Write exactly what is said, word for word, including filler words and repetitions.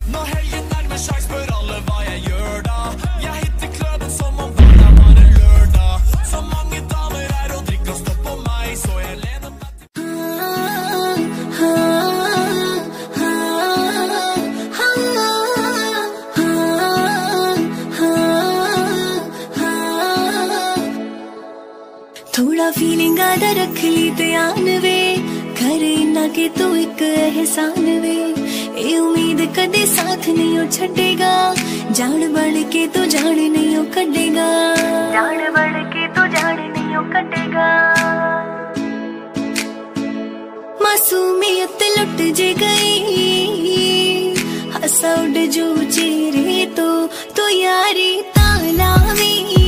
Når helgen nærmer seg, spør alle hva jeg gjør da. Jeg hitter kløben som om hverdag var en lørdag. Så mange damer er og drikker stopp på meg, så jeg lener meg til. थोड़ा filling आधा रख ली ध्यान वे, करे ना के तू एक एहसान वे। ए उम्मीद कदे साथ नहीं हो छड़ेगा, जान बढ़ के तो जान नहीं हो कटेगा, जान बढ़ के तो जान नहीं हो कटेगा। मासूमियत लुट जे गई, हंसा उड़ जो चेहरे तो तो यारी तालावी।